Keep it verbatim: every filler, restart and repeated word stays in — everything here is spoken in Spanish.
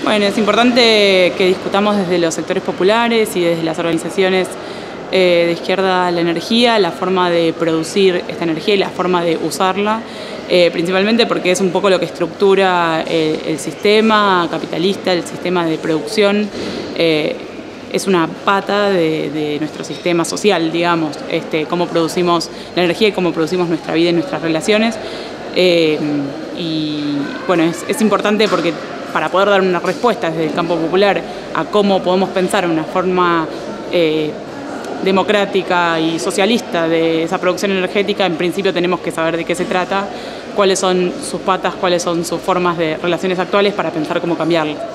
Bueno, es importante que discutamos desde los sectores populares y desde las organizaciones eh, de izquierda la energía, la forma de producir esta energía y la forma de usarla, eh, principalmente porque es un poco lo que estructura el, el sistema capitalista, el sistema de producción. Eh, es una pata de, de nuestro sistema social, digamos, este, cómo producimos la energía y cómo producimos nuestra vida y nuestras relaciones. Eh, y bueno, es, es importante porque para poder dar una respuesta desde el campo popular a cómo podemos pensar una forma eh, democrática y socialista de esa producción energética, en principio tenemos que saber de qué se trata, cuáles son sus patas, cuáles son sus formas de relaciones actuales para pensar cómo cambiarlas.